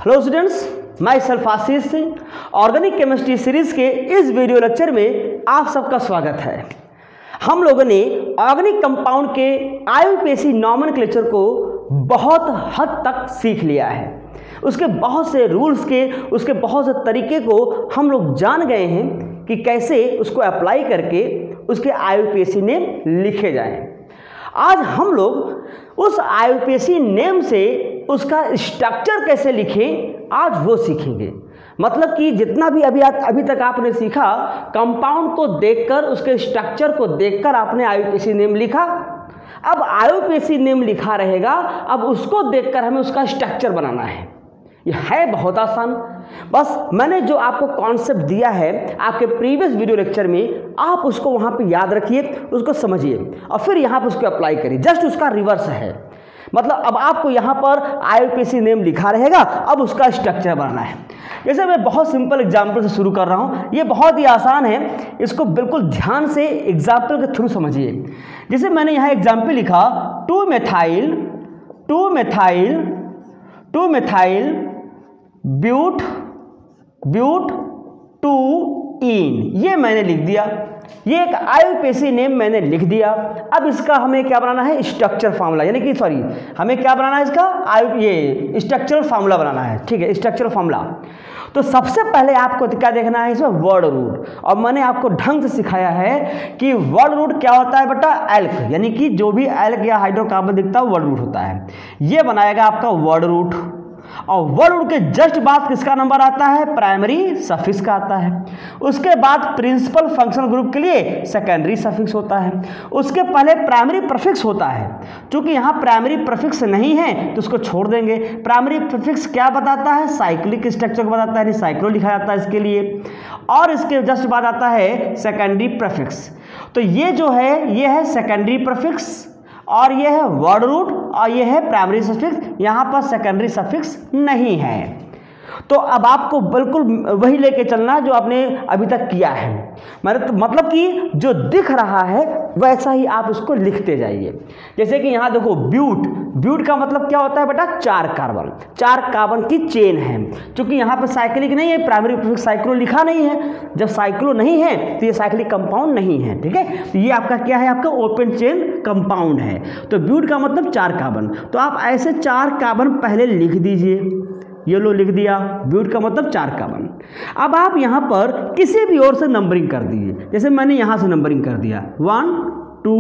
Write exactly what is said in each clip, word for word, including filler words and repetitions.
Hello students, myself Ashish Singh. Organic chemistry series के इस video lecture में आप सबका स्वागत है। हम लोगों ने ऑर्गेनिक कंपाउंड के आईयूपीएसी नॉमेनक्लेचर को बहुत हद तक सीख लिया है। उसके बहुत से रूल्स के, उसके बहुत से तरीके को हम लोग जान गए हैं कि कैसे उसको अप्लाई करके उसके आईयूपीएसी नेम लिखे जाएं। आज हम लोग उस आईयूपीएसी नेम से उसका स्ट्रक्चर कैसे लिखें, आज वो सीखेंगे। मतलब कि जितना भी अभी अभी तक आपने सीखा, कंपाउंड को देखकर, उसके स्ट्रक्चर को देखकर आपने आईयूपीएसी नेम लिखा। अब आईयूपीएसी नेम लिखा रहेगा, अब उसको देखकर हमें उसका स्ट्रक्चर बनाना है। यह है बहुत आसान। बस मैंने जो आपको कॉन्सेप्ट दिया है आपके प्रीवियस वीडियो लेक्चर में, आप उसको वहाँ पे याद रखिए, उसको समझिए और फिर यहाँ पर उसको अप्लाई करिए। जस्ट उसका रिवर्स है। मतलब अब आपको यहाँ पर आईयूपीएसी नेम लिखा रहेगा, अब उसका स्ट्रक्चर बनाना है। जैसे मैं बहुत सिंपल एग्जाम्पल से शुरू कर रहा हूँ, ये बहुत ही आसान है, इसको बिल्कुल ध्यान से एग्जाम्पल के थ्रू समझिए। जैसे मैंने यहाँ एग्जाम्पल लिखा, two methyl two methyl two methyl but but two yne, ये मैंने लिख दिया। ये एक आईयूपीएसी नेम मैंने लिख दिया। अब इसका हमें क्या बनाना है, स्ट्रक्चर फार्मूला, यानी कि सॉरी हमें क्या बनाना है, इसका आई ये स्ट्रक्चरल फार्मूला बनाना है। ठीक है, स्ट्रक्चरल फार्मूला। तो सबसे पहले आपको क्या देखना है, इसमें वर्ड रूट। और मैंने आपको ढंग से सिखाया है कि वर्ड रूट क्या होता है बेटा, एल्क, यानी कि जो भी एल्क या हाइड्रोकार्बन दिखता है वर्ड रूट होता है। ये बनाएगा आपका वर्ड रूट। और वर्ड रूट के जस्ट बाद किसका नंबर आता है, प्राइमरी सफिक्स का आता है। उसके बाद प्रिंसिपल फंक्शनल ग्रुप के लिए सेकेंडरी सफिक्स होता है। उसके पहले प्राइमरी प्रीफिक्स होता है। क्योंकि यहाँ प्राइमरी प्रीफिक्स नहीं है तो उसको छोड़ देंगे। प्राइमरी प्रीफिक्स क्या बताता है, साइक्लिक स्ट्रक्चर को बताता है, साइक्लो लिखा जाता है इसके लिए। और इसके जस्ट बाद आता है सेकेंडरी प्रीफिक्स। तो ये जो है ये है सेकेंडरी प्रीफिक्स, और ये है वर्ड रूट, और ये है प्राइमरी सफिक्स। यहाँ पर सेकेंडरी सफिक्स नहीं है। तो अब आपको बिल्कुल वही लेके चलना जो आपने अभी तक किया है। मतलब कि जो दिख रहा है वैसा ही आप उसको लिखते जाइए। जैसे कि यहाँ देखो, ब्यूट ब्यूट का मतलब क्या होता है बेटा, चार कार्बन चार कार्बन की चेन है। क्योंकि यहाँ पर साइक्लिक नहीं है, प्राइमरी प्रीफिक्स साइक्लो लिखा नहीं है। जब साइक्लो नहीं है तो ये साइक्लिक कंपाउंड नहीं है। ठीक है, तो ये आपका क्या है, आपका ओपन चेन कंपाउंड है। तो ब्यूट का मतलब चार कार्बन। तो आप ऐसे चार कार्बन पहले लिख दीजिए। ये लो लिख दिया, ब्यूट का मतलब चार कार्बन। अब आप यहाँ पर किसी भी ओर से नंबरिंग कर दीजिए। जैसे मैंने यहाँ से नंबरिंग कर दिया, वन टू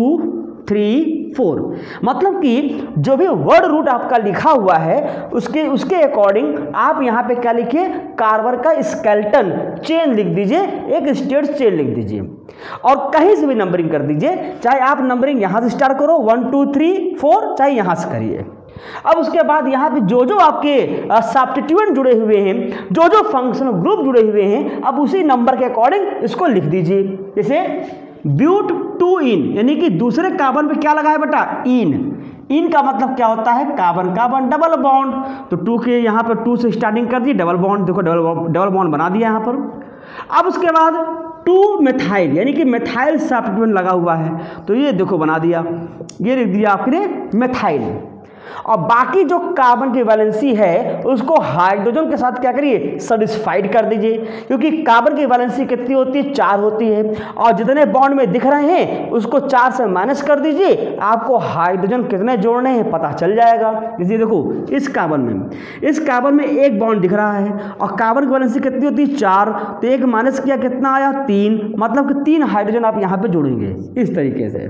थ्री फोर। मतलब कि जो भी वर्ड रूट आपका लिखा हुआ है उसके उसके अकॉर्डिंग आप यहाँ पे क्या लिखिए, कार्बन का स्केलेटन चेन लिख दीजिए, एक स्टेट चेन लिख दीजिए। और कहीं से भी नंबरिंग कर दीजिए, चाहे आप नंबरिंग यहाँ से स्टार्ट करो, वन टू थ्री फोर, चाहे यहाँ से करिए। अब उसके बाद यहाँ पे जो जो आपके सब्स्टिट्यूएंट जुड़े हुए हैं, जो जो फंक्शनल ग्रुप जुड़े हुए हैं, अब उसी नंबर के अकॉर्डिंग इसको लिख दीजिए। जैसे ब्यूट टू इन, यानी कि दूसरे कार्बन पे क्या लगा है बेटा, इन। इन का मतलब क्या होता है, कार्बन कार्बन डबल बॉन्ड। तो टू के यहाँ पर टू से स्टार्टिंग कर दिए, डबल बॉन्ड, देखो डबल डबल बॉन्ड बना दिया यहाँ पर। अब उसके बाद टू मेथाइल, यानी कि मेथाइल सब्स्टिट्यूएंट लगा हुआ है, तो ये देखो बना दिया, ये लिख दिया आपने मेथाइल। और बाकी जो कार्बन की वैलेंसी है उसको हाइड्रोजन के साथ क्या करिए, सैटिस्फाइड कर दीजिए। क्योंकि कार्बन की वैलेंसी कितनी होती है, चार होती है। और जितने बॉन्ड में दिख रहे हैं उसको चार से माइनस कर दीजिए, आपको हाइड्रोजन कितने जोड़ने हैं पता चल जाएगा। जैसे देखो, इस कार्बन में इस कार्बन में एक बॉन्ड दिख रहा है और कार्बन की वैलेंसी कितनी होती है, चार। तो एक माइनस किया, कितना आया, तीन। मतलब कि तीन हाइड्रोजन आप यहाँ पे जोड़ेंगे इस तरीके से।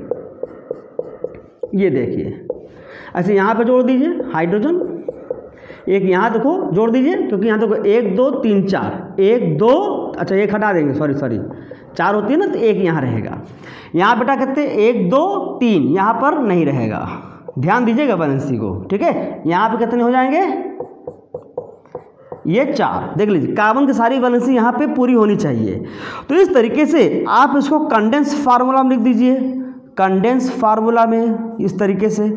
ये देखिए, ऐसे यहाँ पे जोड़ दीजिए हाइड्रोजन, एक यहाँ देखो जोड़ दीजिए। क्योंकि यहाँ देखो एक दो तीन चार, एक दो, अच्छा एक हटा देंगे, सॉरी सॉरी चार होती है ना, तो एक यहाँ रहेगा। यहाँ बेटा कहते हैं एक दो तीन, यहाँ पर नहीं रहेगा, ध्यान दीजिएगा बैलेंसी को। ठीक है, यहाँ पे कितने हो जाएंगे, ये चार। देख लीजिए, कार्बन की सारी बैलेंसी यहाँ पे पूरी होनी चाहिए। तो इस तरीके से आप इसको कंडेंस फार्मूला में लिख दीजिए। कंडेंस फार्मूला में इस तरीके से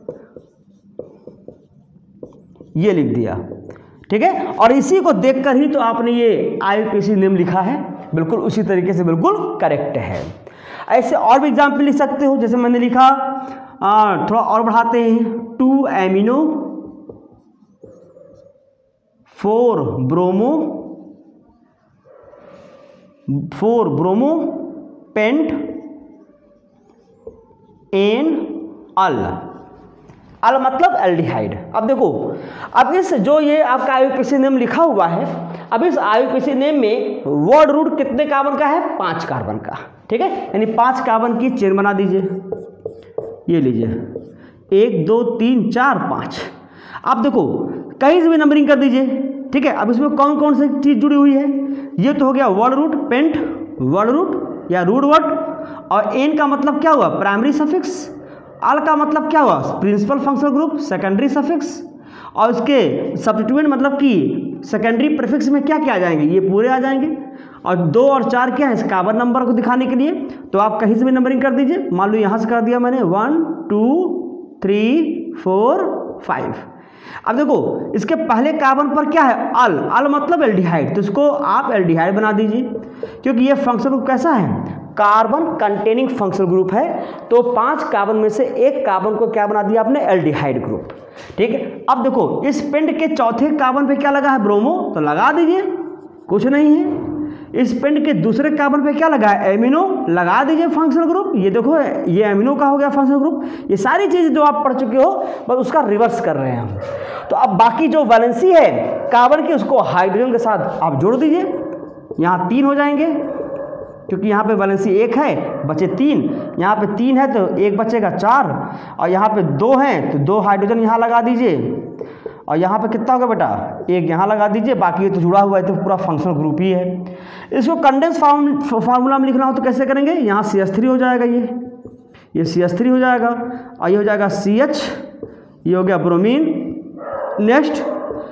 ये लिख दिया। ठीक है, और इसी को देखकर ही तो आपने ये आईयूपीएसी नेम लिखा है, बिल्कुल उसी तरीके से बिल्कुल करेक्ट है। ऐसे और भी एग्जाम्पल लिख सकते हो। जैसे मैंने लिखा, आ, थोड़ा और बढ़ाते हैं, two amino four bromo four bromo pent an al. Al मतलब एल्डिहाइड। अब देखो, अब इस जो ये आपका आईयूपीएसी नेम लिखा हुआ है, अब इस आईयूपीएसी नेम में वर्ड रूट कितने कार्बन का है? पांच कार्बन का। ठीक है, यानी पांच कार्बन की चेन बना दीजिए। ये लीजिए एक दो तीन चार पाँच। अब देखो कहीं से भी नंबरिंग कर दीजिए। ठीक है, अब इसमें कौन कौन सी चीज़ जुड़ी हुई है? ये तो हो गया word root, pent word root या रूट वर्ड, और एन का मतलब क्या हुआ? Primary suffix. अल का मतलब क्या हुआ? Principal functional group, secondary suffix, और इसके सब्स्टिट्यूएंट मतलब कि सेकेंडरी प्रीफिक्स में क्या क्या आ जाएंगे? ये पूरे आ जाएंगे। और दो और चार क्या है? इस कार्बन नंबर को दिखाने के लिए। तो आप कहीं से भी नंबरिंग कर दीजिए। मान लो यहाँ से कर दिया मैंने one two three four five. अब देखो इसके पहले कार्बन पर क्या है? अल। अल मतलब एल्डिहाइड, तो इसको आप एल्डिहाइड बना दीजिए, क्योंकि ये फंक्शनल ग्रुप कैसा है? कार्बन कंटेनिंग फंक्शनल ग्रुप है। तो पांच कार्बन में से एक कार्बन को क्या बना दिया आपने? Aldehyde group. ठीक है, अब देखो इस पेंट के चौथे कार्बन पे क्या लगा है? ब्रोमो, तो लगा दीजिए, कुछ नहीं है। इस पेंट के दूसरे कार्बन पे क्या लगा है? एमिनो, लगा दीजिए फंक्शनल ग्रुप। ये देखो ये एमिनो का हो गया फंक्शनल ग्रुप। ये सारी चीज़ जो आप पढ़ चुके हो बस उसका रिवर्स कर रहे हैं हम। तो अब बाकी जो वैलेंसी है कार्बन की, उसको हाइड्रोजन के साथ आप जोड़ दीजिए। यहाँ तीन हो जाएंगे, क्योंकि यहाँ पे वैलेंसी एक है, बचे तीन। यहाँ पे तीन है तो एक बचेगा चार, और यहाँ पे दो हैं तो दो हाइड्रोजन यहाँ लगा दीजिए। और यहाँ पे कितना होगा बेटा? एक यहाँ लगा दीजिए, बाकी ये तो जुड़ा हुआ है तो पूरा फंक्शनल ग्रुप ही है। इसको कंडेंस फार्म फार्मूला में लिखना हो तो कैसे करेंगे? यहाँ सी एच थ्री हो जाएगा, ये ये सी एच थ्री हो जाएगा, और ये हो जाएगा सी एच, ये हो गया bromine, next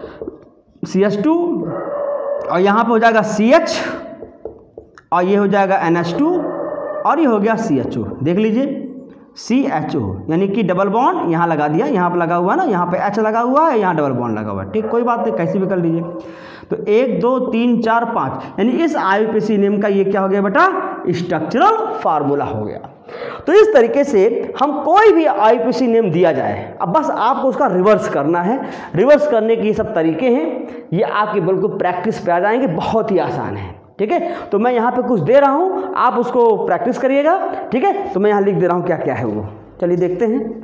C H two, और यहाँ पे हो जाएगा सी एच, और ये हो जाएगा एन एच टू, और ये हो गया सी एच ओ। देख लीजिए सी एच ओ, यानी कि डबल बॉन्ड यहाँ लगा दिया, यहाँ पे लगा हुआ है ना, यहाँ पे एच लगा हुआ है, यहाँ डबल बॉन्ड लगा हुआ है। ठीक, कोई बात नहीं, कैसे भी कर लीजिए। तो एक दो तीन चार पाँच, यानी इस आईयूपीएसी नेम का ये क्या हो गया बेटा? स्ट्रक्चरल फार्मूला हो गया। तो इस तरीके से हम कोई भी आईयूपीएसी नेम दिया जाए, अब बस आपको उसका रिवर्स करना है। रिवर्स करने के ये सब तरीके हैं, ये आपकी बिल्कुल प्रैक्टिस पे आ जाएंगे, बहुत ही आसान है। ठीक है, तो मैं यहाँ पे कुछ दे रहा हूँ, आप उसको प्रैक्टिस करिएगा। ठीक है, तो मैं यहाँ लिख दे रहा हूँ क्या क्या है वो। चलिए देखते हैं।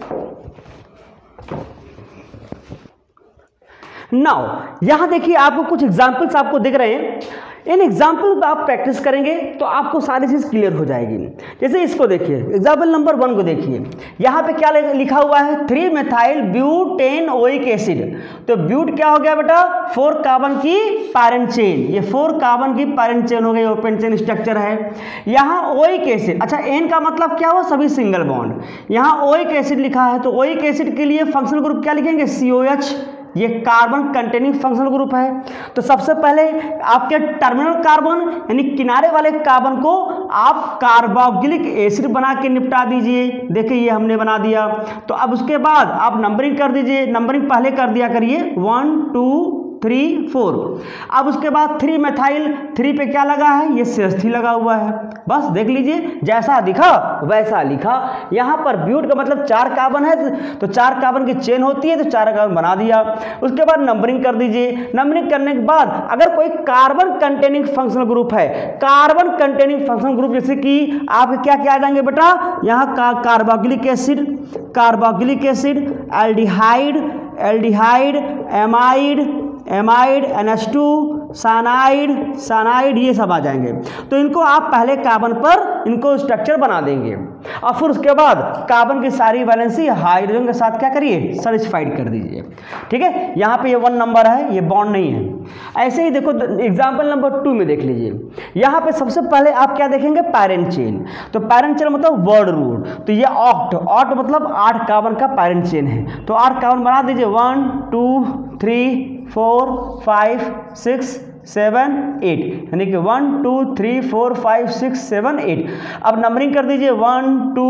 नाउ यहाँ देखिए आपको कुछ एग्जाम्पल्स आपको दिख रहे हैं। इन एग्जाम्पल पर आप प्रैक्टिस करेंगे तो आपको सारी चीज़ क्लियर हो जाएगी। जैसे इसको देखिए, एग्जाम्पल नंबर वन को देखिए, यहाँ पे क्या लिखा हुआ है? Three methyl butanoic acid. तो ब्यूट क्या हो गया बेटा? फोर कार्बन की पैरेंट चेन। ये फोर कार्बन की पैरेंट चेन हो गई, ओपन चेन स्ट्रक्चर है। यहाँ ओइक एसिड, अच्छा एन का मतलब क्या हुआ? सभी सिंगल बॉन्ड। यहाँ ओइक एसिड लिखा है, तो ओइक एसिड के लिए फंक्शनल ग्रुप क्या लिखेंगे? C O H. ये कार्बन कंटेनिंग फंक्शनल ग्रुप है। तो सबसे पहले आपके टर्मिनल कार्बन यानी किनारे वाले कार्बन को आप कार्बोक्सिलिक एसिड बना के निपटा दीजिए। देखिए ये हमने बना दिया। तो अब उसके बाद आप नंबरिंग कर दीजिए। नंबरिंग पहले कर दिया करिए, वन टू थ्री फोर। अब उसके बाद थ्री मेथाइल, थ्री पे क्या लगा है? ये सी एच थ्री लगा हुआ है। बस देख लीजिए, जैसा दिखा वैसा लिखा। यहाँ पर ब्यूट का मतलब चार कार्बन है, तो चार कार्बन की चेन होती है, तो चार कार्बन बना दिया। उसके बाद नंबरिंग कर दीजिए। नंबरिंग करने के बाद अगर कोई कार्बन कंटेनिंग फंक्शनल ग्रुप है, कार्बन कंटेनिंग फंक्शनल ग्रुप जैसे कि आप क्या क्या आ जाएंगे बेटा? यहाँ का carboxylic acid, carboxylic acid, aldehyde, aldehyde, amide, amide, N H two, cyanide, cyanide, ये सब आ जाएंगे। तो इनको आप पहले कार्बन पर इनको स्ट्रक्चर बना देंगे, और फिर उसके बाद कार्बन की सारी वैलेंसी हाइड्रोजन के साथ क्या करिए? सैटिस्फाइड कर दीजिए। ठीक है, यहाँ पे ये वन नंबर है, ये बॉन्ड नहीं है। ऐसे ही देखो एग्जाम्पल नंबर टू में देख लीजिए। यहाँ पे सबसे पहले आप क्या देखेंगे? Parent chain. तो पैरेंट चेन मतलब वर्ड रूट। तो ये ऑक्ट, ऑक्ट मतलब आठ कार्बन का पैरेंट चेन है। तो आठ कार्बन बना दीजिए, one two three four five six seven eight, यानी कि one two three four five six seven eight. अब नंबरिंग कर दीजिए, one two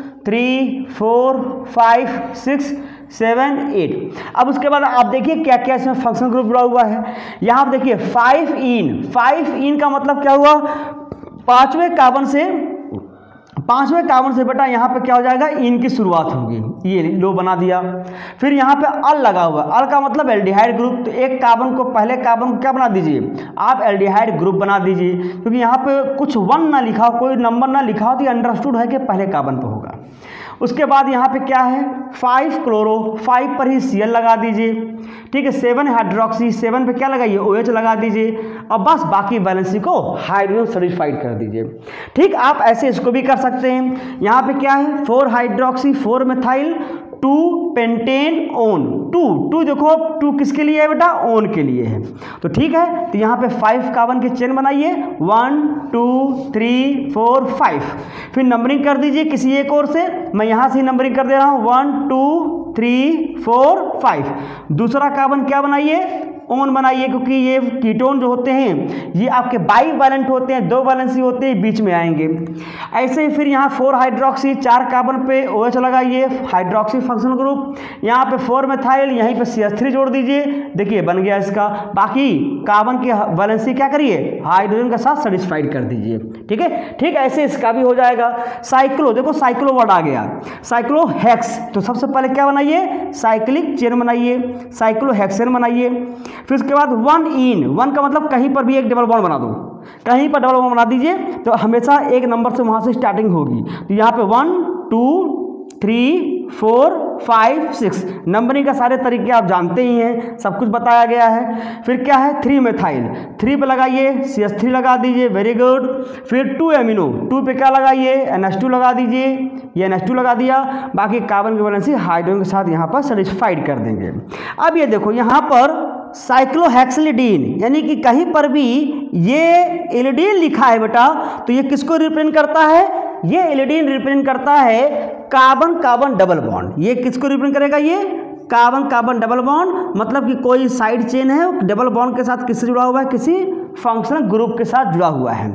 three four five six seven eight. अब उसके बाद आप देखिए क्या क्या इसमें फंक्शनल ग्रुप जुड़ा हुआ है। यहाँ आप देखिए फाइव इन, फाइव इन का मतलब क्या हुआ? पांचवें कार्बन से पांचवें कार्बन से बेटा यहाँ पे क्या हो जाएगा, इन की शुरुआत होगी, ये लो बना दिया। फिर यहाँ पे अल लगा हुआ, अल का मतलब एल्डिहाइड ग्रुप, तो एक कार्बन को, पहले कार्बन को क्या बना दीजिए आप, एल्डिहाइड ग्रुप बना दीजिए, क्योंकि यहाँ पे कुछ वन ना लिखा हो, कोई नंबर ना लिखा हो, तो ये अंडरस्टूड है कि पहले कार्बन पे होगा। उसके बाद यहाँ पे क्या है, फाइव क्लोरो, फाइव पर ही सी एल लगा दीजिए, ठीक है। सेवन हाइड्रोक्सी, सेवन पे क्या लगाइए, ओ एच लगा दीजिए, और बस बाकी वैलेंसी को हाइड्रोजन सर्टिफाइड कर दीजिए, ठीक। आप ऐसे इसको भी कर सकते हैं। यहाँ पे क्या है, four hydroxy, four methyl, two pentane one, two two देखो टू किसके लिए है बेटा, ओन के लिए है, तो ठीक है। तो यहाँ पे फाइव कार्बन के चेन बनाइए, one two three four five, फिर नंबरिंग कर दीजिए किसी एक और से, मैं यहाँ से नंबरिंग कर दे रहा हूँ, one two three four five. दूसरा कार्बन क्या बनाइए, ओन बनाइए, क्योंकि ये कीटोन जो होते हैं ये आपके बाई वैलेंट होते हैं, दो वैलेंसी होते हैं, बीच में आएंगे। ऐसे ही फिर यहाँ फोर हाइड्रोक्सी, चार कार्बन पे ओ एच लगाइए, हाइड्रोक्सी फंक्शनल ग्रुप, यहाँ पे फोर मेथाइल, यहीं पे सी एच थ्री जोड़ दीजिए, देखिए बन गया इसका। बाकी कार्बन की वैलेंसी क्या करिए, हाइड्रोजन के साथ सेटिस्फाइड कर दीजिए, ठीक है। ठीक ऐसे इसका भी हो जाएगा। साइक्लो, देखो साइक्लो वर्ड आ गया, साइक्लो हेक्स, तो सबसे पहले क्या बनाइए, साइक्लिक चेन बनाइए, साइक्लो हेक्सेन बनाइए। फिर उसके बाद वन इन, वन का मतलब कहीं पर भी एक डबल बॉन्ड बना दो, कहीं पर डबल बॉन्ड बना दीजिए, तो हमेशा एक नंबर से वहां से स्टार्टिंग होगी। तो यहाँ पे one two three four five six, numbering का सारे तरीके आप जानते ही हैं, सब कुछ बताया गया है। फिर क्या है, थ्री मेथाइल, थ्री पे लगाइए सी एच थ्री लगा दीजिए, वेरी गुड। फिर टू एमिनो, टू पे क्या लगाइए, एन एच टू लगा दीजिए, ये एन एच टू लगा दिया। बाकी कार्बन की वैलेंसी हाइड्रोजन के साथ यहाँ पर सेटिस्फाइड कर देंगे। अब ये देखो यहाँ पर साइक्लोहेक्सिलिडीन, यानी कि कहीं पर भी ये एलिडीन लिखा है बेटा, तो ये किसको रिप्रेजेंट करता है, ये एलिडीन रिप्रेजेंट करता है कार्बन कार्बन डबल बॉन्ड। ये किसको रिप्रेजेंट करेगा, ये कार्बन कार्बन डबल बॉन्ड, मतलब कि कोई साइड चेन है डबल बॉन्ड के साथ किससे जुड़ा हुआ है, किसी फंक्शनल ग्रुप के साथ जुड़ा हुआ है।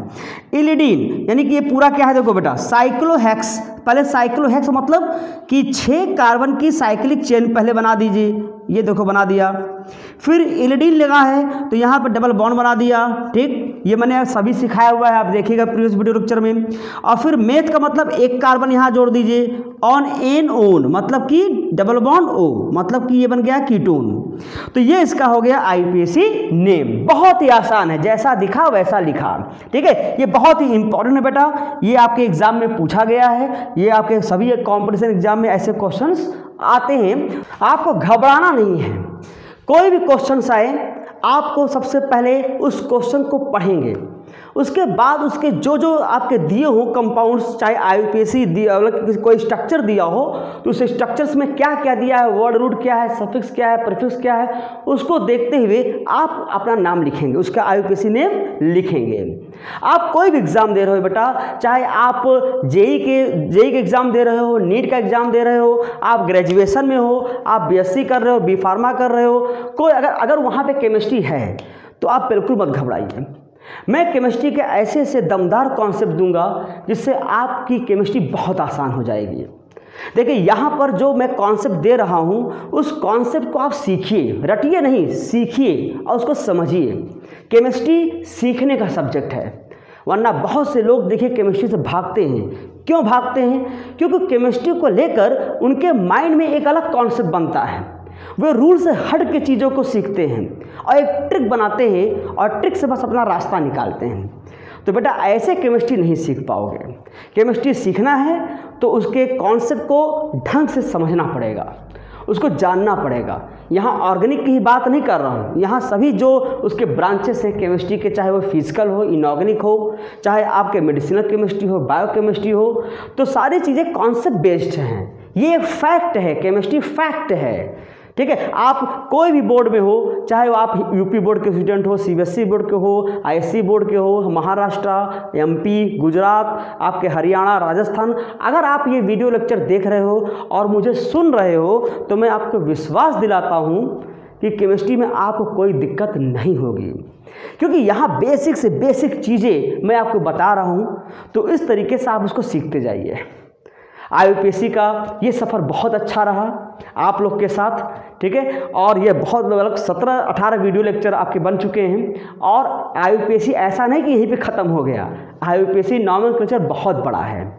एलिडीन यानी कि ये पूरा क्या है, देखो बेटा साइक्लोहेक्स, पहले साइक्लोहेक्स मतलब कि छह कार्बन की साइक्लिक चेन पहले बना दीजिए, ये देखो बना दिया। फिर एलिडीन लगा है तो यहाँ पर डबल बॉन्ड बना दिया, ठीक, ये मैंने सभी सिखाया हुआ है, आप देखिएगा प्रीवियस वीडियो लेक्चर में। और फिर मेथ का मतलब एक कार्बन यहाँ जोड़ दीजिए, ऑन एन ओन मतलब कि डबल बॉन्ड ओ, मतलब कि ये बन गया कीटोन। तो ये इसका हो गया I P A C name, बहुत ही आसान है, जैसा दिखा वैसा लिखा, ठीक है। ये बहुत ही इंपॉर्टेंट है बेटा, ये आपके एग्जाम में पूछा गया है, ये आपके सभी कॉम्पिटिशन एग्जाम में ऐसे क्वेश्चंस आते हैं। आपको घबराना नहीं है, कोई भी क्वेश्चंस आए आपको सबसे पहले उस क्वेश्चन को पढ़ेंगे, उसके बाद उसके जो जो आपके दिए हो कंपाउंड्स, चाहे आई यू पी ए सी मतलब कोई स्ट्रक्चर दिया हो तो उस स्ट्रक्चर्स में क्या क्या दिया है, वर्ड रूट क्या है, सफिक्स क्या है, प्रीफिक्स क्या है, उसको देखते हुए आप अपना नाम लिखेंगे, उसका I U P A C name लिखेंगे। आप कोई भी एग्ज़ाम दे रहे हो बेटा, चाहे आप जेई के जेई के एग्ज़ाम दे रहे हो, नीट का एग्ज़ाम दे रहे हो, आप ग्रेजुएशन में हो, आप बी एस सी कर रहे हो, बी फार्मा कर रहे हो, कोई अगर अगर वहाँ पे केमिस्ट्री है तो आप बिल्कुल मत घबराइए। मैं केमिस्ट्री के ऐसे ऐसे दमदार कॉन्सेप्ट दूंगा जिससे आपकी केमिस्ट्री बहुत आसान हो जाएगी। देखिए यहाँ पर जो मैं कॉन्सेप्ट दे रहा हूँ उस कॉन्सेप्ट को आप सीखिए, रटिए नहीं, सीखिए और उसको समझिए। केमिस्ट्री सीखने का सब्जेक्ट है, वरना बहुत से लोग देखिए केमिस्ट्री से भागते हैं। क्यों भागते हैं? क्योंकि केमिस्ट्री को लेकर उनके माइंड में एक अलग कॉन्सेप्ट बनता है, वे रूल से हट के चीज़ों को सीखते हैं और एक ट्रिक बनाते हैं और ट्रिक से बस अपना रास्ता निकालते हैं। तो बेटा ऐसे केमिस्ट्री नहीं सीख पाओगे। केमिस्ट्री सीखना है तो उसके कॉन्सेप्ट को ढंग से समझना पड़ेगा, उसको जानना पड़ेगा। यहाँ ऑर्गेनिक की ही बात नहीं कर रहा हूँ, यहाँ सभी जो उसके ब्रांचेस हैं केमिस्ट्री के, चाहे वो फिजिकल हो, इनऑर्गेनिक हो, चाहे आपके मेडिसिनल केमिस्ट्री हो, बायोकेमिस्ट्री हो, तो सारी चीज़ें कॉन्सेप्ट बेस्ड हैं। ये फैक्ट है, केमिस्ट्री फैक्ट है, ठीक है। आप कोई भी बोर्ड में हो, चाहे वो आप यूपी बोर्ड के स्टूडेंट हो, सीबीएसई बोर्ड के हो, आईएससी बोर्ड के हो, महाराष्ट्र, एमपी, गुजरात, आपके हरियाणा, राजस्थान, अगर आप ये वीडियो लेक्चर देख रहे हो और मुझे सुन रहे हो तो मैं आपको विश्वास दिलाता हूँ कि केमिस्ट्री में आपको कोई दिक्कत नहीं होगी, क्योंकि यहाँ बेसिक से बेसिक चीज़ें मैं आपको बता रहा हूँ। तो इस तरीके से आप उसको सीखते जाइए। आई यू पी ए सी का ये सफ़र बहुत अच्छा रहा आप लोग के साथ, ठीक है। और ये बहुत मतलब सत्रह अठारह वीडियो लेक्चर आपके बन चुके हैं। और आई यू पी ए सी ऐसा नहीं कि यहीं पे ख़त्म हो गया, I U P A C nomenclature बहुत बड़ा है,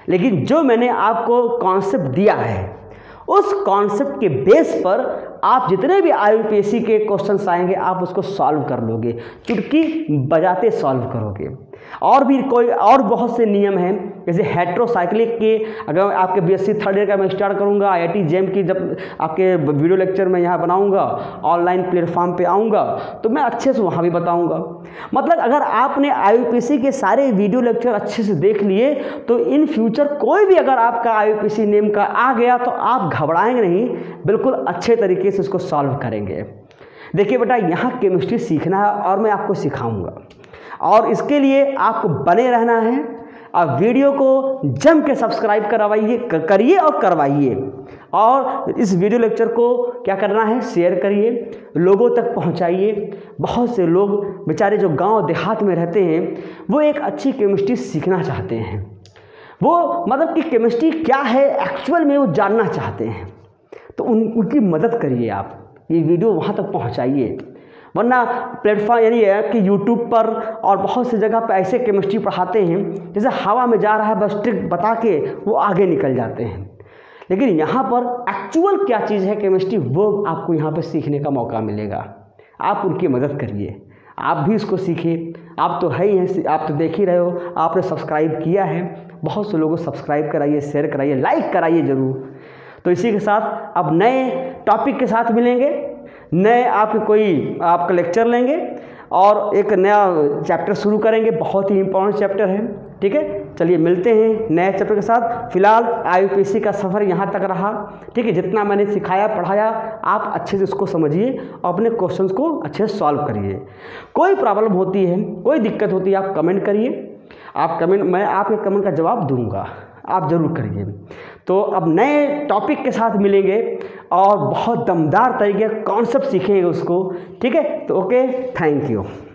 लेकिन जो मैंने आपको कॉन्सेप्ट दिया है उस कॉन्सेप्ट के बेस पर आप जितने भी I U P S C के क्वेश्चंस आएंगे आप उसको सॉल्व कर लोगे, चुटकी बजाते सॉल्व करोगे। और भी कोई और बहुत से नियम हैं, जैसे हेट्रोसाइक्लिक के अगर आपके B S C third year का मैं स्टार्ट करूंगा, आई आई टी जेम की जब आपके वीडियो लेक्चर में यहाँ बनाऊंगा, ऑनलाइन प्लेटफॉर्म पे आऊँगा तो मैं अच्छे से वहाँ भी बताऊँगा। मतलब अगर आपने I U P S C के सारे वीडियो लेक्चर अच्छे से देख लिए तो इन फ्यूचर कोई भी अगर आपका I U P S C name का आ गया तो आप घबराएंगे नहीं, बिल्कुल अच्छे तरीके से उसको सॉल्व करेंगे। देखिए बेटा, यहाँ केमिस्ट्री सीखना है और मैं आपको सिखाऊंगा, और इसके लिए आपको बने रहना है। आप वीडियो को जम के सब्सक्राइब करवाइए करिए और करवाइए, और इस वीडियो लेक्चर को क्या करना है, शेयर करिए, लोगों तक पहुंचाइए। बहुत से लोग बेचारे जो गांव देहात में रहते हैं वो एक अच्छी केमिस्ट्री सीखना चाहते हैं, वो मतलब कि केमिस्ट्री क्या है एक्चुअल में वो जानना चाहते हैं, तो उन उनकी मदद करिए। आप ये वीडियो वहाँ तक पहुँचाइए, वरना प्लेटफॉर्म यानी है कि यूट्यूब पर और बहुत सी जगह पर ऐसे केमिस्ट्री पढ़ाते हैं जैसे हवा में जा रहा है, बस ट्रिक बता के वो आगे निकल जाते हैं। लेकिन यहाँ पर एक्चुअल क्या चीज़ है केमिस्ट्री, वो आपको यहाँ पर सीखने का मौका मिलेगा। आप उनकी मदद करिए, आप भी इसको सीखिए। आप तो है ही हैं, आप तो देख ही रहे हो, आपने सब्सक्राइब किया है, बहुत से लोगों को सब्सक्राइब कराइए, शेयर कराइए, लाइक कराइए ज़रूर। तो इसी के साथ अब नए टॉपिक के साथ मिलेंगे, नए आप कोई आपका लेक्चर लेंगे और एक नया चैप्टर शुरू करेंगे, बहुत ही इंपॉर्टेंट चैप्टर है। ठीक है, चलिए मिलते हैं नए चैप्टर के साथ। फिलहाल I U P S C का सफ़र यहाँ तक रहा। ठीक है, जितना मैंने सिखाया पढ़ाया आप अच्छे से उसको समझिए और अपने क्वेश्चंस को अच्छे से सॉल्व करिए। कोई प्रॉब्लम होती है, कोई दिक्कत होती है, आप कमेंट करिए। आप कमेंट मैं आपके कमेंट का जवाब दूंगा, आप ज़रूर करिए। तो अब नए टॉपिक के साथ मिलेंगे और बहुत दमदार तरीके कॉन्सेप्ट सीखेंगे उसको। ठीक है, तो ओके, थैंक यू।